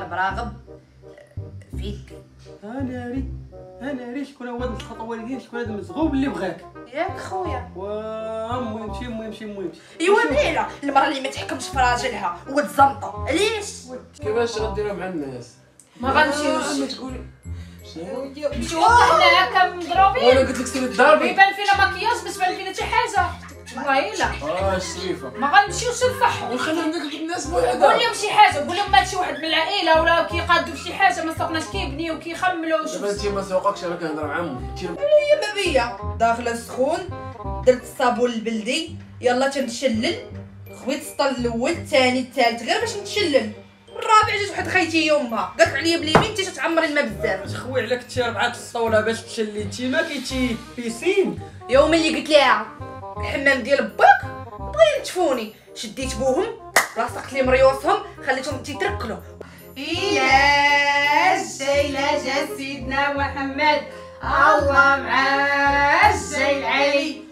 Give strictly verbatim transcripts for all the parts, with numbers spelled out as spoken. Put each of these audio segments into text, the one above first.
براغب فيك. انا ري انا ري شكون هو هاد الخطوه اللي داير، شكون هذا المزغوب اللي بغاك ياك خويا. المهم شي المهم شي المهم ايوا مليله المراه اللي ما تحكمش في راجلها وتزنطه علاش؟ كيفاش غديرها مع الناس؟ ما غنمشيوش. ما تقولي نمشيو حنا هكا مضروبين. وانا قلت لك سيري تضربي. يبان فينا مكياج باش تبان فينا شي حاجه. والله الا اه الشريفه ما غنمشيوش نفحوا. ونخليو نديك الناس قول بوحدها. لهم شي حاجه، قول لهم مات شي واحد من العائله ولا كيقادوا في شي حاجه ما سوقناش كيبنيو كيخملوا. دابا انت ما سوقكش، انا كنهضر مع عمو. هي ما بيا داخله السخون درت الصابون البلدي يلا تنشلل. خويت السطل الاول الثاني الثالث غير باش نتشلل. الرابع جات واحد خيتي يومها قالت عليا باليمين انت تتعمري الماء بزاف. تخوي عليك تي ربعه الصوله باش تشلي، انت ما كاينتي بيسين. يوم اللي قلت لها الحمام ديال باك بغاو ينتفوني شديت بوهم لاصقت لي مريوسهم خليتهم تيتركلوا. إلا جا إلا جا سيدنا محمد الله معاه جاي العلي.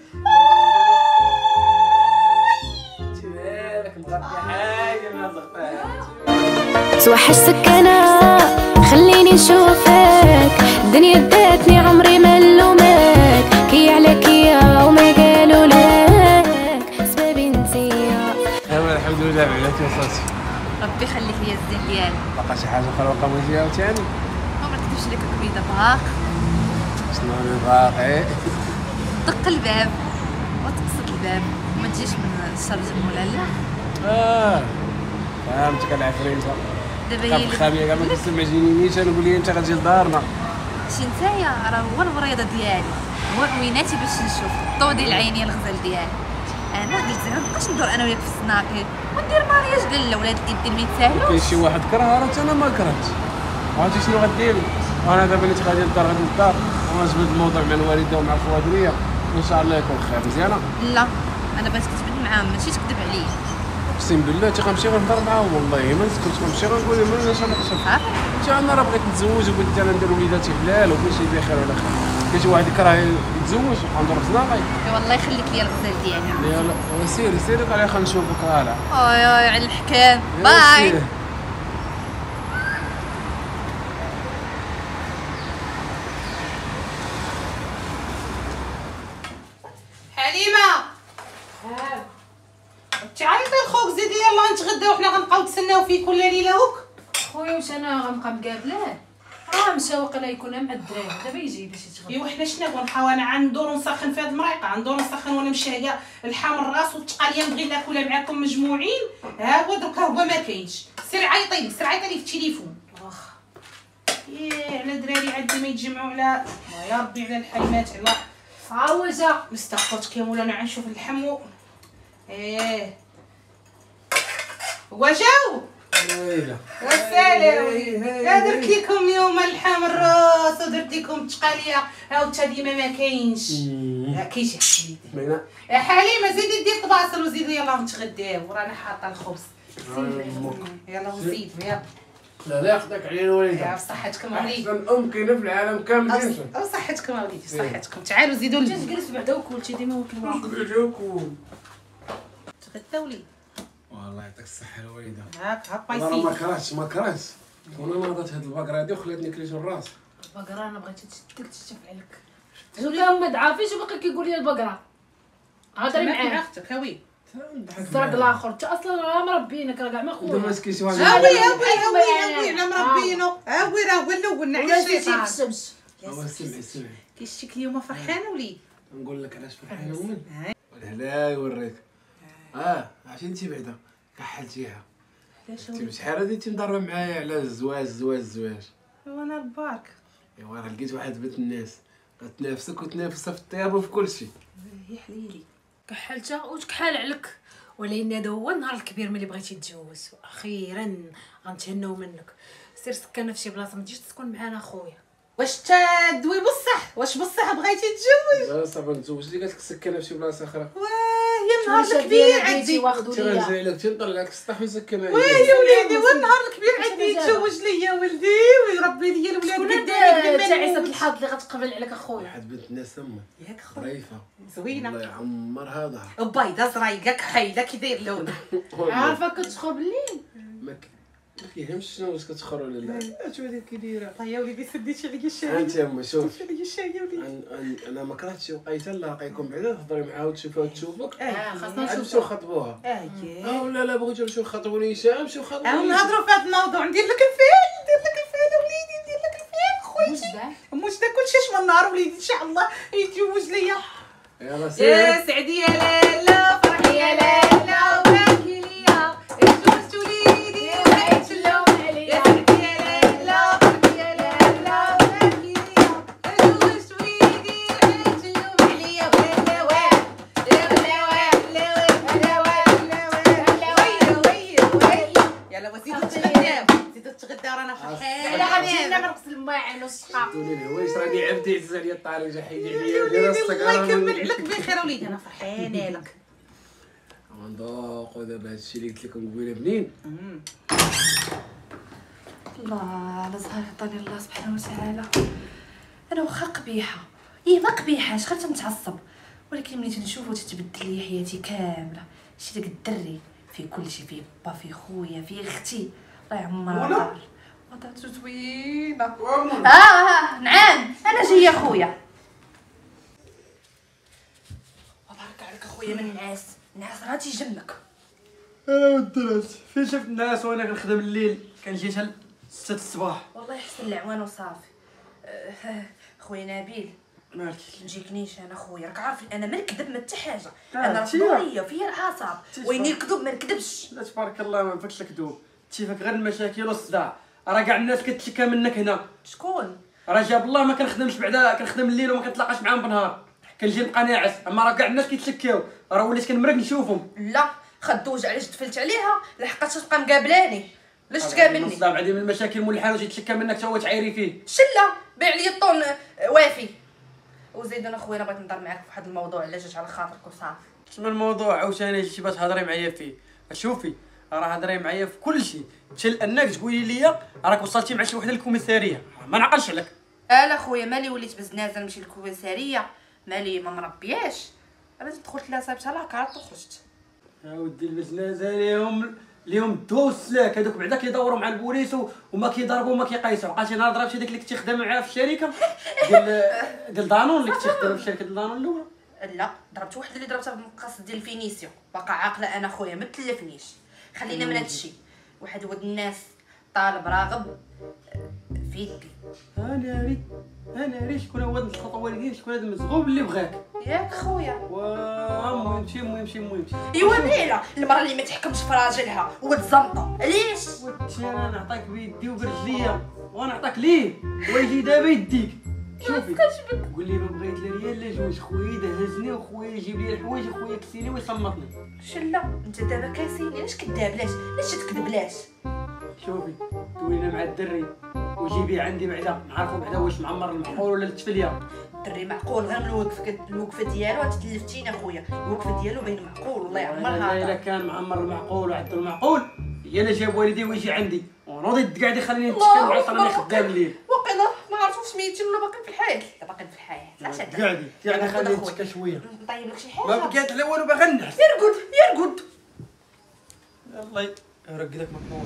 انت مالك مغطيه حاجه ما زغطاها. توحشتك انا خليني نشوفك، الدنيا داتني عمري ما نلومك، كي عليك يا وما قالوا لك سبابي نتيا. انا الحمد لله بعلاتي وصلتي. ربي يخليك ليا الزين ديالك. باقا شي حاجه اخرى باقا بغيتي عاوتاني؟ ما نكتبش لك كبيده باق. شنو اللي باقي؟ دق الباب وتقصد الباب وما تجيش من الشرجم ولا لا. اه فهمتك العفريته. دابا كاع هي الخاميه كاع ما كتسمعينيش، انا نقول لي انت غتجي لدارنا. شي نتايا راه هو البريضه ديالي، هو عويناتي باش نشوف الضو ديال العينيه الغزال ديالي. انا قلت زعما مابقاش ندور انا وياك في السناقير وندير مارياج لالا ولاد الدين ما يتساهلوش. كاين شي واحد كرهها راه انا ما كرهتش. عرفتي شنو غديري؟ انا دابا اللي غادي للدار غادي للدار ونجبد الموضوع مع الوالده ومع الخوادريه وان شاء الله يكون خير. مزيانه؟ لا انا بغيت كتبد معاهم ماشي تكذب عليا. اقسم بالله تي غنمشي غنهضر معاهم، والله ما نسكت غنمشي غنقول لهم انا شنو نقصد. انت انا راه بغيت نتزوج وقلت انا ندير وليداتي حلال وكل شيء بخير وعلى خير. كاين شي واحد يكره يتزوج وغندور في زناقي. والله يخليك ليا الغزال ديالي. يلا سيري سيري قال خلينا نشوفك. هلا اي اي على الحكام. باي. حليمه تعيطي لخوك زيدي يلا نتغداو حنا غنبقاو نتسناو فيك كل ليله هوك. خويا واش انا غنبقى مقابلاه؟ راه مشى وقيلا يكون مع الدراري دابا يجي باش يتغدى. ايوا حنا شنو غنبقاو انا غندور نسخن في هاد المريقه غندور نسخن وانا مشاهيه اللحم الراس والتقاليه نبغي ناكلها معاكم مجموعين. ها هو دوكا هو ما كاينش. سيري عيطي لي سيري عيطي لي في التليفون. واخا ياه على دراري عندي ما يتجمعوا على يا ربي على الحلمات على ها هو جا مستقبلتك يا مولانا غنشوف اللحم و... ايه هو جاو. ويلي وسلام درت لكم يوم اللحم الراس ودرت لكم التقاليه ها التديمه ما كاينش. لا كاين شي حليب. بينا يا حليمه زيدي دير البصل وزيدوا يلا نتغداو ورانا حاطه الخبز. يلا وزيد يلا. لا لا ياخذك علينا الوالده. يا بصحتكم اوليدي. احسن ام كاينه في العالم كامل. او صحتكم اوليدي صحتكم. تعالوا زيدوا لي. جلس بعدا وكلتي ديما وكل واحد. نقول تغداو لي. والله يعطيك الصحه الوالده. هاك هاك انا ما بايسي. كرهتش ما كرهتش وانا ناضت هاد البقره هادي وخلاتني كليت الراس. البقره انا بغيت تشدك تشتف عليك. شنو ما تعرفيش وباقي كيقول لي البقره. هضري معاه. اختك هاوي. الزرق الاخر انت اصلا راه مربينك راه كاع ما خويا. دابا مسكين شي واحد. هاوي هاوي هاوي هاوي على مربينو. هاوي راه هو الاول ولا نعيش زيتي ليه. في الشمس. هو سمعي سمعي كيشتيك اليوم فرحان وليد. نقول لك علاش فرحان ومن والهلا يوريك. اه عرفتي انت بعدا كحلتيها. علاش انت شحال هادي انت مضربه معايا على الزواج الزواج الزواج. وانا البارك. ايوا راه لقيت واحد بنت الناس غتنافسك وتنافسها في الطياب وفي كل شيء. هي حليلي. كحلتها وتكحال عليك. ولكن هذا هو النهار الكبير ملي بغيتي تتجوز واخيرا غنتهناو منك. سير سكننا في شي بلاصه ما تجيش تسكن معانا خويا. واش تدوي بصح واش بصح بغيتي تتزوج؟ لا صافي نتزوج اللي قالت لك سكنها في شي بلاصه اخرى. واه يا النهار الكبير عندي. واخدوا ترى ليا. نزعلك تنطلع لك السطح ونسكنها. واه يا وليدي هو النهار الكبير عندي يتزوج ليا ولدي ويربي ليا الولاد شكون قدامي هاد تعيسه الحظ اللي غتقبل عليك اخويا؟ واحد بنت الناس امه ياك خويا ظريفه زوينه الله يعمرها ظهر. وبيضه زرايقه كحيله كي داير لونها. عارفه كتدخل بالليل ما ك- ما كيهمش شنو واش كتخر ولا لا. اش هذيك كي دايره؟ الله يا وليدي سديت عليا الشاي. انت اما شوف عليا الشاي يا وليدي. انا ما كرهتش وقيته نلاقيكم بعدا تهضري معاها وتشوفها وتشوفك. اه خاصنا نمشيو نخطبوها. اه اه ولا لا بغيتو نمشيو نخطبوا نيشان نمشيو نخطبوا. اه نهضروا في هذا الموضوع. ندير لك الفيل ندير لك الفيل يا وليدي ندير لك الفيل خويا. مش دا كلشي من النهار وليدي ان شاء الله يتزوج ليا. يلا سير. يا سعدي يا لالا فرحي يا لالا وباكي ليا تزوجت وليدي وعيت اللوم عليا. يا سعدي يا لالا فرحي يا لالا وباكي ليا تزوجت وليدي وعيت اللوم عليا. ولا واه يا ولا واه لا واه لا واه لا واه ويا ويا يلا وزيدوا تغداو زيدوا تغداو رانا فرحانين. لا غادي نرقص الماعن والسقا. قولي لي واش راني عبدي عزيز عليا الطاري وجحيدي عليا ديال وليدي الصقر. الله يكمل عليك بخير وليدي انا فرحانه لك. غندوقو دابا هادشي اللي قلت لكم قبيله بنين. الله على زهر عطاني الله سبحانه وتعالى. انا واخا قبيحه هي ما قبيحاش غير تنتعصب، ولكن ملي تنشوفو تتبدل لي حياتي كامله. شي داك الدري فيه كلشي، فيه با فيه خويا فيه اختي الله يعمرها دار ودارتو زوينه. اه اه نعم انا جايه خويا. وبارك عليك خويا من الناس، الناس راه تيجمك. انا ودرت فين شفت الناس وانا كنخدم الليل كنجي حتى ستة الصباح. والله يحسن العوان وصافي. أه خويا نبيل مالك نجيك نيشان اخويا، راك عارف انا ما نكذب ما حتى حاجه. آه، انا تيا. رفضوريه وفيا العصب تيا. ويني الكذوب ما نكذبش. لا تبارك الله ما فاكش الكذوب، تيفك غير المشاكل والصداع. راه كاع الناس كتشكى منك هنا. شكون؟ راه جاب الله ما كنخدمش بعدا، كنخدم الليل وما كنتلاقاش معاهم بالنهار، كنجي نبقى ناعس. اما راه كاع الناس كيتشكاو، راه وليت كنمرق نشوفهم. لا خدوج علاش تفلت عليها لحقاش تبقى مقابلاني. علاش تقابلني؟ الصداع بعدين من المشاكل مول الحال وتيتشكى منك تا هو تعايري فيه. شله بيع لي الطون وافي. وزيد انا خويا بغيت نهضر معاك في واحد الموضوع علاش جات على خاطرك وصافي. شنو الموضوع عاوتاني جيتي باش تهضري معايا فيه؟ شوفي راه هضري معايا في كل شيء، حتى لانك تقولي لي راك وصلتي مع شي وحده للكوميساريه. ما نعقلش عليك. الا خويا مالي وليت بزنازه نمشي للكوميساريه، مالي ما مربياش. انا دخلت لها صايبتها لاكارط وخرجت. يا ودي البزنازه ليهم ليهم الدوا والسلاك، هذوك بعدا كيدوروا مع البوليس وما كيضربوا وما كيقيسوا. عقلتي نهار ضربتي داك اللي كنتي خدام معاه في الشركه ديال ديال دانون، اللي كنتي خدام في الشركه ديال دانون الاولى. لا ضربت واحد اللي ضربتها بالمقص ديال الفينيسيو، باقا عاقله انا خويا ما تلفنيش. خلينا من هادشي. واحد ولد الناس طالب راغب في يدي. انا ريت انا ريت شكون هو هاد الخطوه والدين، شكون هذا المزغوب اللي بغاك. ياك خويا. المهم شي المهم شي المهم ايوا ميلا المراه اللي ما تحكمش في راجلها وتزمطه علاش؟ ودي انا نعطيك بيدي وبرجليا وانا نعطيك ليه ويجي دابا يديك. شوفي قول لي ما بغيت لا ريال لا جوج، خويا دهزني وخويا يجيب لي الحوايج وخويا كسيني ويصمتني. شلا انت دابا كاسيني علاش كداب؟ علاش علاش تكذب؟ علاش؟ شوفي دوينا مع الدري وجيبيه عندي بعدا نعرفوا بعدا واش معمر المحقول ولا التفليه. الدري معقول غير من الوقفه الوقفه ديالو انت تلفتينا خويا. الوقفه ديالو باين معقول الله يعمرها. الا كان معمر المعقول وعدو المعقول هي اللي جاب والدي ويجي عندي ونوضي قاعد يخليني نتشكل مع راني خدام الليل. وقيلا ما عرفتوش سميتي ولا باقي في الحياه؟ لا باقي في الحياه. علاش هذا؟ قاعدي قاعدي خليني نتشكى شويه. نطيب لك شي حاجه. ما بقيت لا والو باغي نعس. يرقد يرقد. الله يرقدك مقبول.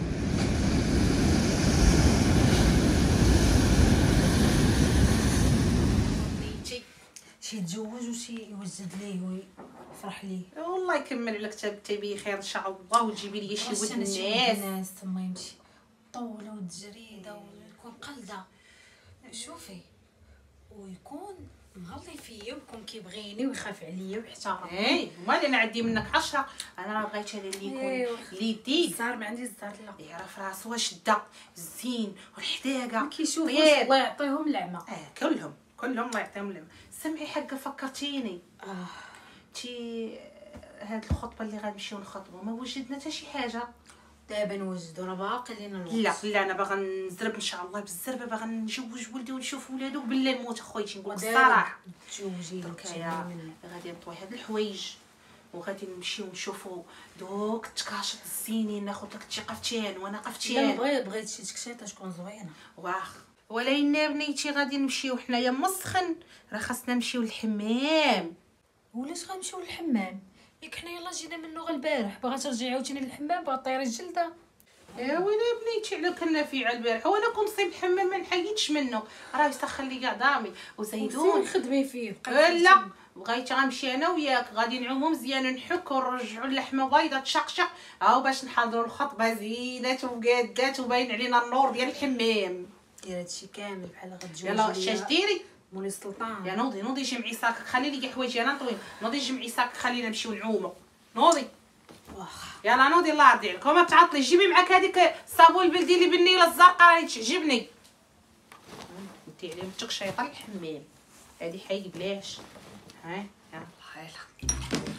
شي يتزوج وشي يوجد ليه ويفرح ليه. والله يكمل عليك تبي خير ان شاء الله وتجيبي لي شي ود الناس. الناس ثم يمشي طوله وتجريده ويكون قلده. شوفي ويكون مغلي فيا ويكون كيبغيني ويخاف عليا ويحترمني. اي مالي انا عندي منك عشرة. انا راه بغيت هذا اللي يكون اللي يديك صار ما عندي الزهر لا يعرف راسو شده الزين والحداقه كيشوفوا طيب. الله يعطيهم العمى. اه كلهم كلهم الله يعطيهم العمر. سمعي حقه فكرتيني. اه تي هاد الخطبه اللي غنمشيو نخطبوا ما وجدنا حتى شي حاجه. دابا نوجدو راه باقي لينا الوقت. لا لا انا باغا نزرب ان شاء الله بالزربه، باغا نجوج ولدي ونشوف ولادو بالله نموت اخويا نقول الصراحه. تزوجي لك يا غادي نطوي هاد الحوايج وغادي نمشيو نشوفوا دوك التكاشط الزينين، ناخذ لك انت قفتين وانا لا قفتين. بغيت بغيت شي تكشيطه تكون زوينه. واخ ولينا بنيتي غادي نمشيو حنايا مسخن، راه خاصنا نمشيو للحمام. ولاش غنمشيو للحمام؟ ياك حنا يلاه جينا منو غير البارح باغا ترجعي عاوتاني للحمام باغا طيري الجلده. يا ويلي بنيتي على كنا في على البارح وانا كنت صيب الحمام ما نحيدش منه راه يسخن لي كاع دامي وزيدون خدمي فيه لا بغيت غنمشي انا وياك غادي نعومو مزيان نحك ونرجعو اللحمه بيضه تشقشق هاو باش نحضروا الخطبه زينات ومقادات وباين علينا النور ديال الحمام. دير هادشي كامل بحال غتجوجي يلا اش ديري مولي السلطان. يا نوضي نوضي جمعي ساكك خلي لي كاع حوايجي انا طويل نوضي جمعي ساكك خلينا نمشيو نعومو نوضي واخا يلا نوضي الله يرضي عليك وما تعطلي جيبي معاك هذيك الصابون البلدي اللي بالنيله الزرقاء راني تعجبني انت عليهم التقشيطه الحمام هذه حي بلاش ها ها هايلا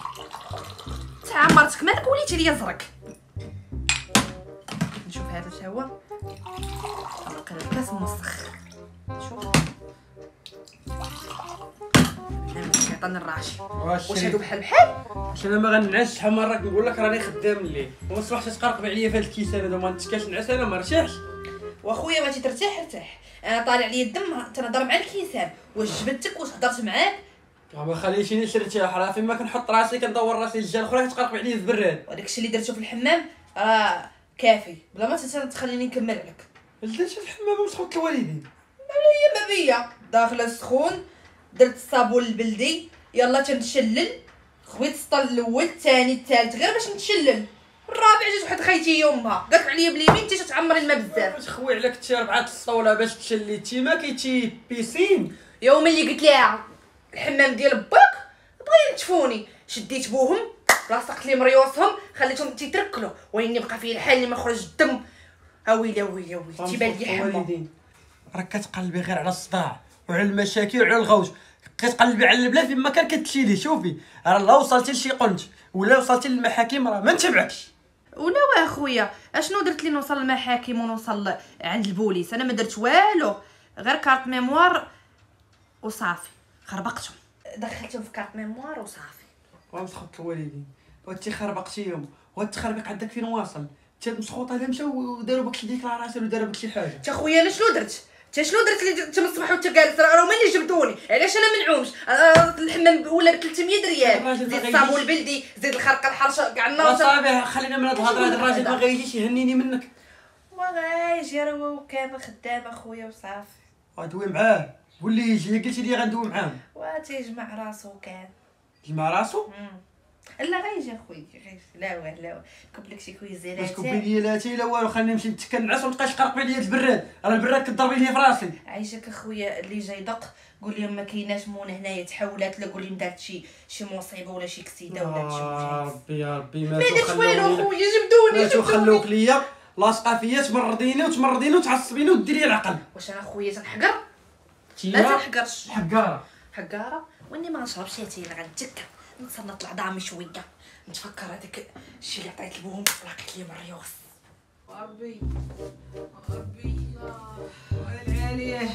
تعمرتك مالك وليتي ليا زرق. نشوف هذا اش هو نلقى الكاس موسخ شوف انا عطاني الراشي واش هادو بحال بحال واش انا ما غنعسش شحال مره كنقول لك راني خدام الليل ومصبحش تقرقب عليا في هاد الكيسان هذا ما نتكاش نعس انا ما رتاحش. واخويا بغيتي ترتاح ارتاح انا طالع لي الدم تنهضر مع الكيسان واش جبدتك واش هضرت معاك ما خليتينيش نرتاح راه فين ما كنحط راسي كندور راسي الجهه الاخرى كتقرقب عليا البراد وداك الشيء اللي درتو في الحمام راه كافي بلا ما تخليني نكمل عليك. درت في الحمام وسخوت الوالدين هي ما بيا داخله السخون درت الصابون البلدي يلا تنشلل خويت السطل الاول الثاني الثالث غير باش نتشلل الرابع جات واحد خيتي يومها قالت عليا باليمين انت تعمري الماء بزاف واش خوي عليك تي ربعه السطوله باش تشليتي ما كيتي بيسين يوم اللي قلت لها الحمام ديال باك بغا ينتفوني شديت بوهم لاصقت لي مريوسهم خليتهم تيتركلوا وين بقى فيه الحال اللي ما خرج الدم ها ويلي ويلي ويلي تيبان لي حمام. راك كتقلبي غير على الصداع وعلى المشاكل وعلى الغوت كتقلبي على البلا فين ما كان كتشيلي شوفي راه لا وصلتي لشي قنت ولا وصلتي للمحاكم راه ما نتبعكش. ولا اخويا اشنو درت لي نوصل للمحاكم ونوصل عند البوليس انا ما درت والو غير كارت ميموار وصافي خربقتهم دخلتهم في كارت ميموار وصافي ومسخوط الوالدين وانت خربقتيهم والتخربيق عندك فين واصل انت مسخوطه الا مشاو وداروا بك شي ديكلاراسيون وداروا بك شي حاجه. تا خويا انا شنو درت تا شنو درت لي انت من الصباح وانت جالس راه هما اللي جبدوني علاش انا ما نعومش الحمام ولا ب ثلاثمية ريال زيد الصابون البلدي زيد الخرقه الحرشه كاع النار صافي خلينا من هاد الهضره هاد الراجل ما غايجيش يهنيني منك ما غايجي راه هو كامل خدام اخويا وصافي غدوي معاه قول لي يجي قلتي لي غندوي معاه وتيجمع راسو كان يجمع راسو لا غيجي اخويا غيجي لا واه لا كوب لك شي كويزيرات باش كوبي لي لاتي لا والو خليني نمشي نتكا نعس وما تبقاش قرقبي لي البراد راه البراد كضربي لي في راسي. عايشك اخويا اللي جاي دق قول لهم ما كايناش مون هنايا تحولات لا قول لهم دارت شي شي مصيبه ولا شي كسيده ولا شي يا ربي يا ربي ما درت والو اخويا جبدوني جبدوني خلوك ليا لاصقه فيا تمرضيني وتمرضيني وتعصبيني وديري العقل. واش انا خويا تنحقر ما تنحقرش حقاره حقاره واني ما نشربش اتاي انا غنتكا نصنط العظامي شويه نتفكر هذاك الشيء اللي عطيت لبوهم لقيت لي مريوس ربي ربي ويلي عليه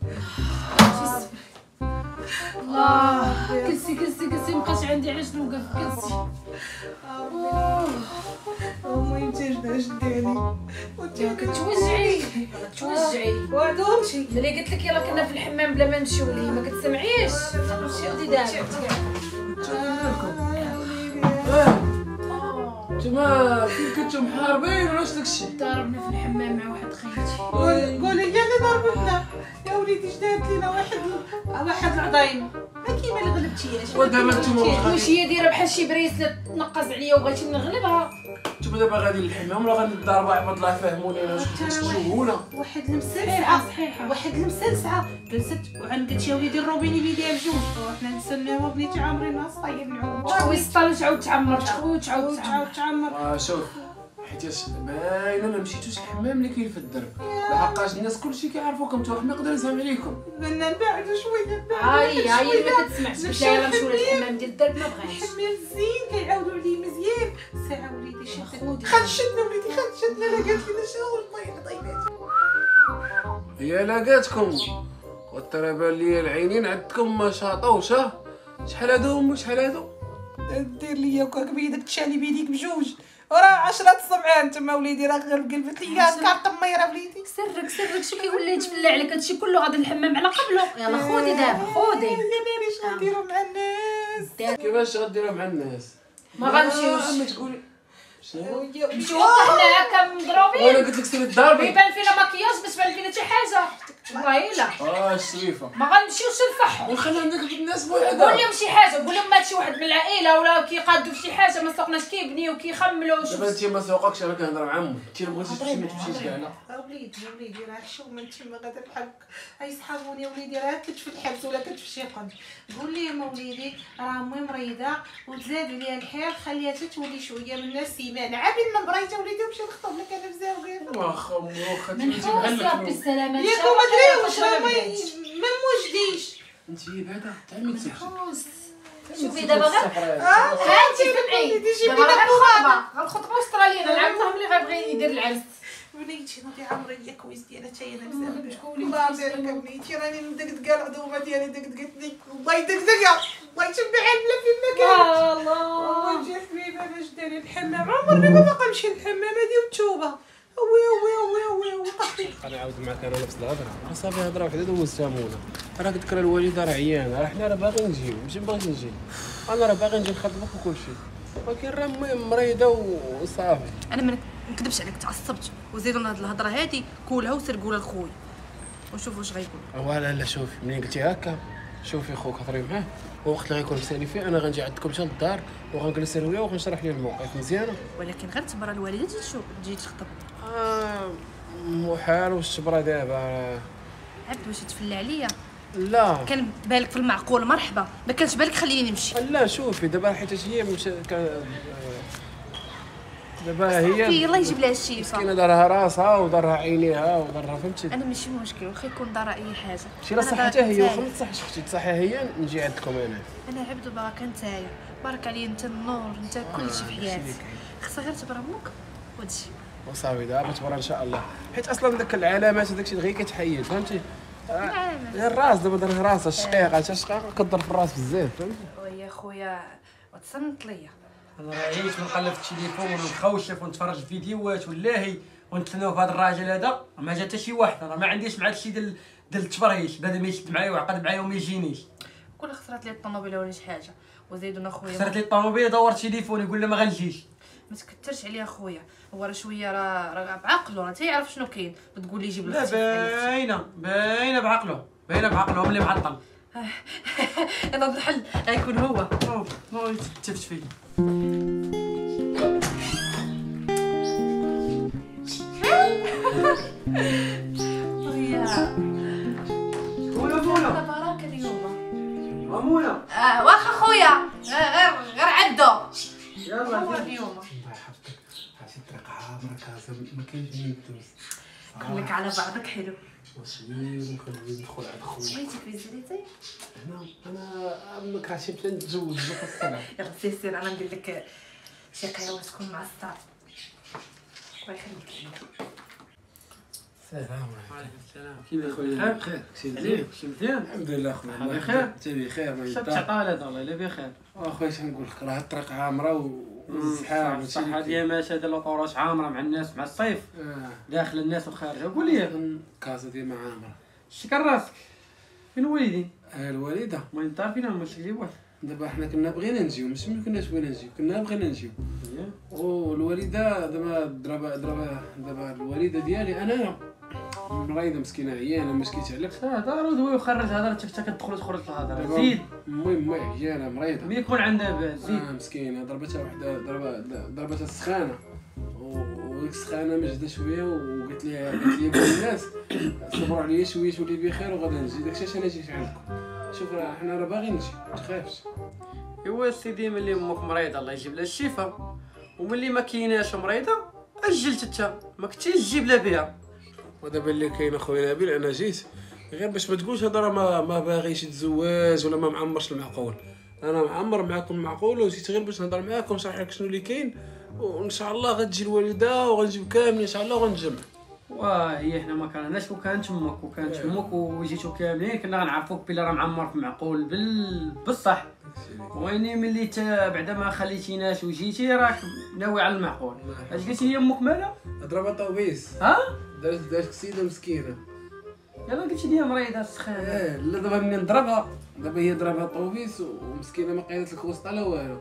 الله كلسي كلسي كلسي مابقاش عندي علاش نوقف كلسي وما يمتاجناش ديالي كتوجعي كتوجعي وعدهم شي ملي قلت لك يلا كنا في الحمام بلا ما نمشيو ليه ما كتسمعيش شدي دابا نتوما كي كنتو محاربين ولا واش داكشي؟ ضربنا في الحمام مع واحد خيتي قولي هي اللي ضربتنا يا وليدي اش دارت لينا واحد واحد العظايم ما كيما اللي غلبتيهاش ودابا نتوما واش هي دايره بحال شي بريسلت تنقص عليا وبغيتي نغلبها نتوما دابا غادي للحمام ولا غادي للضربه عباد الله يفهموني انا واش تشوفونا واحد المسلسعه صحيحه واحد المسلسعه جلست وعندك يا وليدي الروبيني بيديها بجوج وحنا نستناو بنيتي عامرين ناس طايب نعوم تخوي السطال وتعاود تعمر تخوي وتعاود تعمر تعمر شوف حيتاش باينه ما مشيتوش الحمام اللي كاين في الدرب لحقاش الناس كلشي كيعرفوكم نتوما ما نقدر نسهم عليكم بدنا نبعدو شويه هاي هاي ما كتسمعش قلت لها يلا نمشيو للحمام ديال الدرب ما بغاش الحمام زين كيعاودوا عليه مزيان ساعه وليدي خودي خدشتنا وليدي خدشتنا لا قالت لنا شنو الله يعطينا هي لاقاتكم وترى بان لي العينين عندكم ما شاطوش ها شحال هادو شحال هادو دير ليا وكاك بيدك تشالي بيديك بجوج وراه عشرة الصبعان تما وليدي راه غير قلبت ليا كارت ميره وليدي سرك سرك شي كيولي يتفلى عليك هادشي كله غادي الحمام على قبله يلا خودي دابا خودي يا ناري اش غنديرو مع الناس كيفاش غديروا مع الناس ما غنمشيوش ما تقولي نمشيو حنا هكا مضروبين. وانا قلت لك سيري الضربي. يبان فينا مكياج باش تبان فينا شي حاجه. والله الا. اه السويفه. ما غنمشيوش نفحوا. ونخلي عندك الناس بوحدها. قول لهم شي حاجه، قول لهم مات شي واحد من العائله ولا كيقادوا في شي حاجه ما سوقناش كيبنيو كيخملوا. دابا انت ما سوقكش انا كنهضر مع عمك، انت ما بغيتيش تمشي ما تمشيش كاع. وليدي وليدي راه حشومه نتما غادا بحال اي صحابوني وليدي راه كتف الحبس ولا كتف شي قد. قول لهم وليدي راه امي مريضه وتزاد عليها الحال، خليها تولي شويه من الناس سيمانه عابين من بريته وليدي ونمشي نخطب لك انا بزاف. واخا واخا منحوس يا ربي السلامه. ياك ما دريوش راه ما موجديش. انت بعدا تعمي تمشي. منحوس. شوفي دابا غير اه ها انت سمعي دابا غير الخطبه الخطبه استراليا نعاودهم اللي غيبغي يدير العرس. وليدي نوضي عمري يا كويس ديالها حتى انا بزاف. الله يبارك وليدي راني مدقدقه العظومه ديالي دقدقتني الله يدقدقها الله يتبع بلا فين ما كان. الله وجه حبيبه باش داري الحمام عمرني ما باقا نمشي للحمام هادي والتوبه. وي وي وي وي وي انا عاود معاك انا نفس الهضره، راه صافي هضره وحده دوزتها مونا، راه قلت لك راه الوالده راه عيانه، راه حنا راه باغيين نجيو ماشي بغيت نجي، انا راه باغي نجي نخدمك وكل شيء، ولكن راه المهم مريضه وصافي. انا ما نكذبش عليك تعصبت وزيدوا هاد الهضره هادي كولها وسير قولها لخويا وشوف واش غيقول. لا لا شوفي ملي قلتي هكا شوفي خوك هضري معاه ووقت اللي غيكون مسالي فيه انا غنجي عندكم حتى للدار وغنجلس انا وياه وغنشرح ليه الموقف مزيانه. ولكن غير تبرا الوالده تجي تشوف تجي تخطب. اه محال والشبره دابا عبد واش تفلى عليا؟ لا كان بالك في المعقول مرحبا، ما كانش بالك خليني نمشي. لا شوفي دابا حيت هي مش كان دابا هي صافي يلاه يجيب لها الشيفه. مسكينه دارها راسها ودارها عينيها ودارها فهمتي. انا ماشي مشكل واخا يكون دار اي حاجه. شي لا صحتها هي واخا ما تصحش اختي تصحي هي نجي عندكم انا. انا عبد وبارك نتايا بارك عليا انت النور انت كلشي في حياتي. خصها غير تبرا امك وتجي وصافي دابا تبرا ان شاء الله، حيت اصلا داك العلامات هذاك الشيء غير كتحيد فهمتي. غير الراس دابا دار راسها الشقيقه حتى الشقيقه كضر في الراس بزاف فهمتي. ويا خويا وتصنت ليا. انا راه عييت ونقلب في التليفون ونخوشف ونتفرج في فيديوهات والله ونتلناو في هذا الراجل هذا ما جا حتى شي واحد. انا ما عنديش مع هادشي ديال ديال التفريش بعد ما يشد معايا ويعقد معايا وما يجينيش. كل خسرت لي الطوموبيله ولا شي حاجه وزيدنا خويا خسرت لي الطوموبيله دور تليفوني يقول لي ما غنجيش. ما تكثرش عليا خويا، هو راه شويه راه راه بعقله راه تيعرف شنو كاين، بتقول لي جيب لا لك باينه باينه بعقله باينه بعقله ملي معطل. انا الحل غيكون هو هو تفتش فيه. خويا مونا مونا تبارك اليوم مونا اه واخا خويا غير غير عدو يلا هو اليوم. الله يحفظك عرفتي الطريقه عامره كازا ما كاينش من الدوز. كلك على بعضك حلو. وسوير ونخلي ندخل عند خويا. بغيتي في زريتي؟ انا انا عمك عرفتي بلا نتزوج في الصلاه. يلا سير سير انا ندير لك شي قهوه تكون مع السطار. الله يخليك ليا. السلام وعليكم السلام. كيف خويا بخير كي عليك شي مزيان؟ الحمد لله خويا الله بخير؟ انت بخير ما شفت يدار. عطال هذا الله الا بخير. اخويا شنقول لك راه الطريق عامره والزحام الصحه ديال ماشي هاد الاطورات عامره مع الناس مع الصيف داخل الناس وخارجه. قول لي كازا ديال ما عامره شكر راسك فين والدي؟ ها الوالده ما الدار فينا ما شي واحد. دابا حنا كنا بغينا نجيو ماشي ما كناش بغينا نجيو كنا بغينا نجيو والوالده دابا دابا دابا دابا الوالده ديالي انايا مريضه مسكينه عيانه ما شكيت عليك. هضر ودوي وخرج هضرتك حتى كتدخل تخرج في الهضره. زيد المهم عيانه مريضه ملي يكون عندها باس زيد. آه مسكينه ضربتها وحده ضربه ضربتها السخانه وديك السخانه مجده شويه وقالت لي قالت لي بوي الناس صبروا عليا شويه تولي بخير وغادي نجي داكشي علاش انا جيت عندكم. شوف راه حنا راه باغيين نجي ما تخافش. ايوا سيدي ملي امك مريضه الله يجيب لها الشفاء وملي ما كايناش مريضه اجلت انت ما كنتيش تجيب لها بها. ودابا اللي كاين اخويا نبيل انا جيت غير باش ما تقولش هذا راه ما ما باغيش يتزوج ولا ما معمرش المعقول. انا معمر معكم المعقول وجيت غير باش نهضر معاكم نشرح لك شنو اللي كاين وان شاء الله غتجي الوالده وغنجيب كاملين ان شاء الله وغنتجمع. واه هي حنا ما كرهناش وكانت امك وكانت امك وجيتو كاملين كنا غنعرفوك بلي راه معمر في معقول بال بالصح. ويني ملي تا بعدا ما خليتيناش وجيتي راك ناوي على المعقول. اش قلتي لي امك مالها؟ ضربه طوبيس ها دارت دارت سيده مسكينه. يلا قلتي لي مريضه السخانه. اه لا دابا منين نضربها دابا هي ضربها طوبيس ومسكينه ما قيدت لك وسط لا والو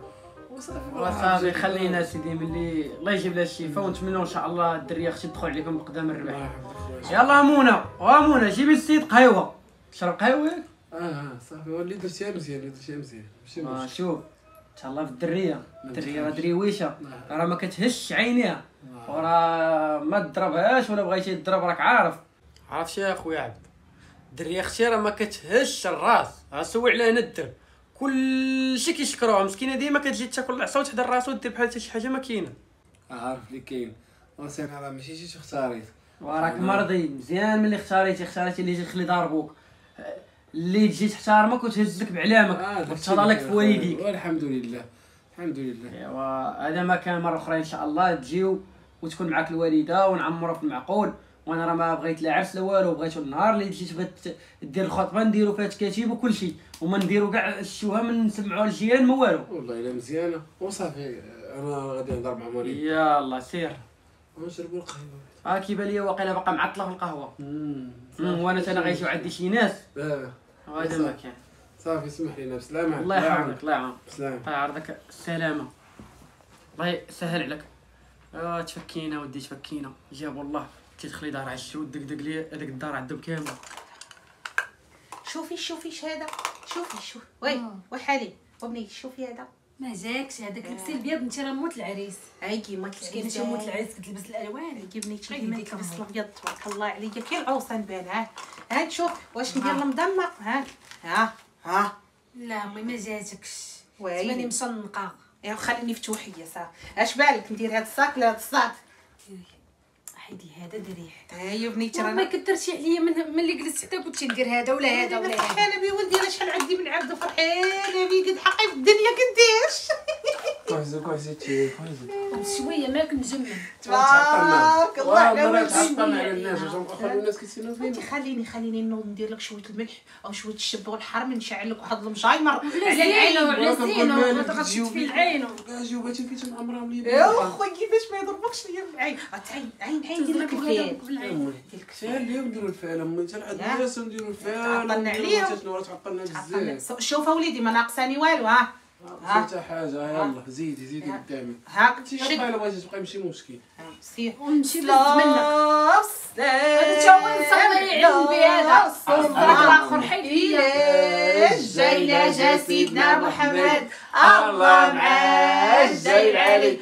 وصافي خلينا سيدي ملي الله يجيب لها الشفاء ونتمنوا ان شاء الله الدريه اختي تدخل عليكم بقدام الربح. يلا منى ومنى جيبي السيد قهوه تشرب قهوه. اه صافي ولي درتيها مزيان اللي درتيها مزيان ماشي آه مشكل. شوف تهلا في الدريه الدريه راه دريويشه راه ما كتهش عينيها وراه ما تضربهاش ولا بغيتي تضرب راك عارف. عرفت يا خويا عبد الدريه اختي راه ما كتهش الراس ها سوي عليها ندر كلشي كيشكروها مسكينه ديما كتجي تاكل العصا وتحضر راسو ودير بحال حتى شي حاجه ما كاينه. عارف اللي كاين وسير راه ماشي شي اختاريت وراك مرضي مزيان ملي اختاريتي اختاريتي اللي يجي تخلي ضاربوك اللي تجي تحترمك وتهز لك بعلامك وتهضر لك في والديك. والحمد لله الحمد لله. ايوا هذا ما كان مره اخرى ان شاء الله تجيو وتكون معاك الوالده ونعمروا في المعقول. وانا راه ما بغيت لا عرس لا والو بغيتو النهار اللي تجي تبغي دير الخطبه نديرو فيها تكاتيب وكل شيء وما نديرو كاع الشوها ما نسمعوها للجيران ما والو. والله الا مزيانه وصافي انا غادي نهضر مع مريم. يلا سير ونشربوا القهوه. ها كيبان لي واقيلا باقا معطله في القهوه. امم وانا انا غيجيو عندي شي ناس اه هذا ما كان. صافي اسمح لينا بسلامه. الله يحفظك الله يعاونك بسلامه. الله يعرضك السلامه الله يسهل عليك. اه تفكينا ودي تفكينا جابوا الله تدخلي دار عشي ودقدق لي هذيك الدار عندهم كامل. شوفي شوفي هذا شوفي شوفي وي وحالي وبني شوفي هذا ما جاكش هذاك لبسي الابيض انت راه موت العريس. هاي كيما كاين شي موت العريس كتلبس الالوان جبني كيما كتلبس الابيض تبارك الله عليك كاين العروسه نبان. ها ها نشوف واش ندير المضمه. ها ها ها لا امي ما جاتكش ويلي. تباني مشنقه. يا خليني مفتوحيه صافي. اش بالك ندير هاد الصاك لا هاد الصاك حيدي هذا دريح. ها هي بنيتي ما رانا كثرتي عليا من ملي جلست حتى كنتي ندير هذا ولا هذا ولا هذا. فرحانه بي ولدي انا شحال عندي من عبد فرحانه بي قد حقي في الدنيا كنديرش. كويس كويس كويس كويس. شويه ما كنجمل تبارك الله على والله ولدي. تعطلنا على الناس خلوا الناس كيسينو فينا. انت خليني خليني نوض ندير لك شويه الملح او شويه الشبه والحرم نشعل لك واحد المجايمر على العين وعلى الزينه وتغطيت في العين. اجيو بغيتي كي تنعمرهم لي. يا خويا كيفاش ما يضربكش ليا العين. عين عين عين دير لك الفيل. ساهل اليوم نديرو الفعل اما انت العاد الناس نديرو الفعل تعطلنا عليهم. شنو تعطلنا بزاف. شوف وليدي ما ناقصاني والو. ها حتى حاجه يلا زيدي زيدي قدامي. هاك انت شد يبقى الا بغيتي تبقى ماشي مشكل. سير ونمشي بزز منك. هذا هذا تا هو نصلي علم بهذا اخر حيد إلى جاينا جا سيدنا محمد الله معاه جاي العلي.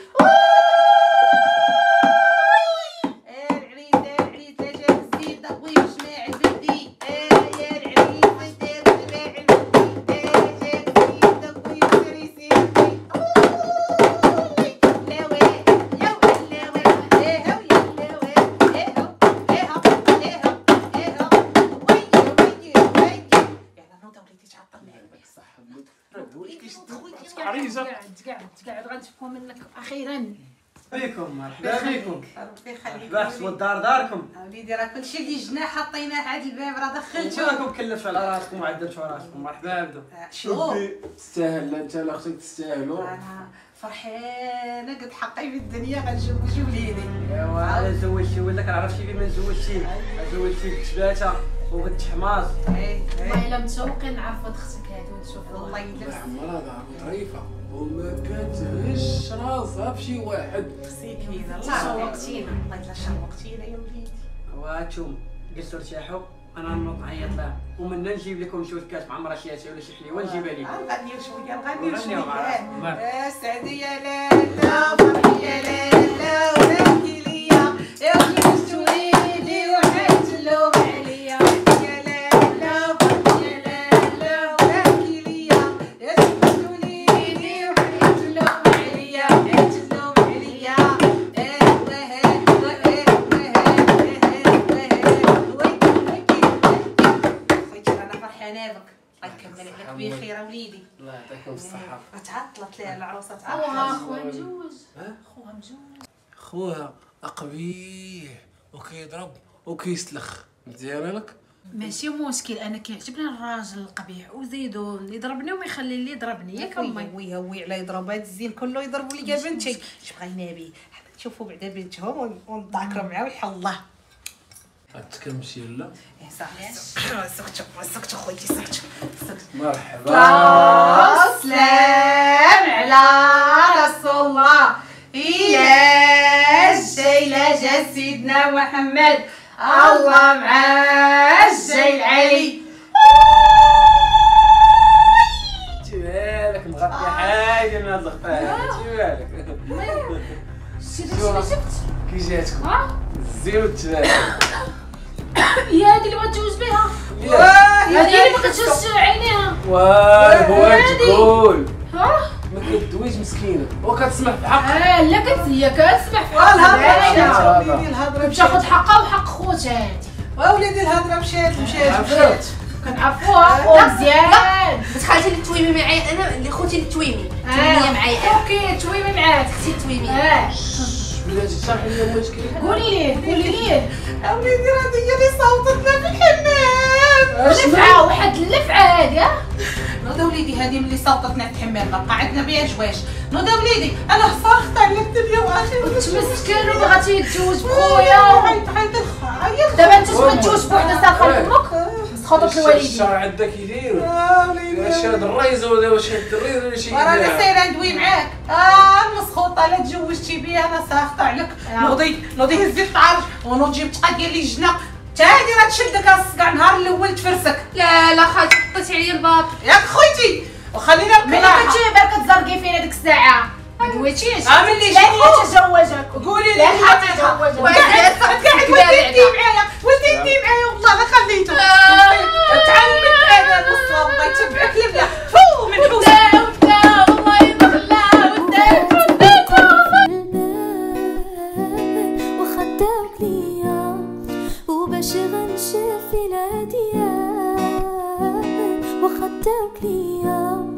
قاعد غنشوفوا منك اخيرا. بكم مرحبا بكم. ربي يخليك بحث والدار داركم. وليدي راه كلشي اللي جنا حطيناه هاد الباب راه دخلتو. راكم كلفتوا على راسكم وعدلتوا راسكم. مرحبا بكم. شوف تستاهل لا انت لا خصك تستاهلوا. انا فرحانه قد حقي في الدنيا غنجوج وليدي. ايوا انا زوجتي ولا كنعرفش كيف ما زوجتي. زوجتي بالتباته وبالتحماص. والله الا متشوقين نعرفوا اختك هادو ونشوفوا. والله الا عمرها ظهر ظريفه وما كتهش راسها بشي واحد. مسكينه الله شوقتينا. الله يلا شوقتينا يا وليدي. وانتم جلسوا ارتاحوا انا نوض نعيط لها ومنا نجيب لكم شويه كاس معمره شي ولا شي حليوه نجيبها لكم. نغنيو شويه نغنيو نغنيو مع راسكم. شويه. سعدي يا لالا فرحي يا لالا وراكي ليا يا وليدي توليدي وحيت اللوم عليا. يا لالا فرحي يا لالا وراكي ليا يا وليدي وحيت اللوم عليا حيت اللوم عليا. ايه وهاد وهاد وهاد وهاد وهاد خويتي رانا فرحانه بك. الله يكمل عليك بخير وليدي. الله يعطيكم الصحه. تعطلت لها العروسه خوها تعطلت. خوها مجوج. ها؟ خوها مجوج. خوها قبيح وكيضرب وكيسلخ. مزيانه لك؟ ماشي مشكل انا كيعجبني الراجل القبيح وزيدو يضربني وما يخلي اللي يضربني ياك امي. وي وي على يضرب هاد الزين كله يضربوا لي يا بنتي. اش بغينا به حنا نشوفوا بعدا بنتهم ونتذاكروا معاه ويحل الله. غتكمشي لا؟ ايه صافي سكتوا سكتوا خويتي سكتوا سكتوا. مرحبا. السلام على الله إلا جا إلا جا سيدنا محمد الله مع الجاي العلي. تبالك مغطي حاجه من هاد الغطاء تبالك شتي شفت كي جاتكم ها الزين والتبالك هي هذه اللي بغات تجوز بها هذه اللي ما كتشوفش عينيها واه بغات تقول ها ما كدويش مسكينه وكتسمح بحق اه لا كت هي كتسمح في الهضره وليدي الهضره بتاخد حقها وحق خوتها هادي وليدي الهضره مشات مشات عرفت كنعرفوها مزيان بس خالتي اللي تويمي معايا انا اللي خوتي اللي تويمي تويمي معايا انا اوكي تويمي معاك اختي تويمي اه بلاتي شرحي لي المشكل قولي ليه قولي ليه وليدي راه هي اللي صوتتنا في الحمام. لفعه واحد اللفعه هادي ها نوضا وليدي هذه ملي صوتتنا في الحمام بقى عندنا بها جواش. نوضا وليدي انا صرخت على الدنيا واخي مسكين وبغاتي يتزوج بخويا حيت حيت الخايا دابا انت تبغي تتزوج بوحده ساخه امك خاطر الوالدين الشرع عندك يدير اه وليدي واش هاد الريزه ولا واش هاد الريزه ولا شي رانا سايره ندوي معاك. اه المسخوطه لا تزوجتي بيا انا ساخطه عليك. نوضي نوضي هزي الطعرج ونوض جيب طاقه ديال الجنه تا هادي راه تشدك الصقع نهار الاول تفرسك. لا لا خالتي حطيتي عليا الباب ياك خويتي وخلينا ملي نقلع. كتجي بالك تزرقي فينا ديك الساعه ما دويتيش اه ملي لا جيتو يتزوجك قولي لي لا اللي حتى تزوجك. يتزوجك قاعد ولدي معايا ولدي معايا والله لا خليته تعلمت انا الوصله والله يتبعك لبلا فو من حوسه. والله ما خلاه وداك وخداوك ليا وباش غنشوف بلاديا وخداوك ليا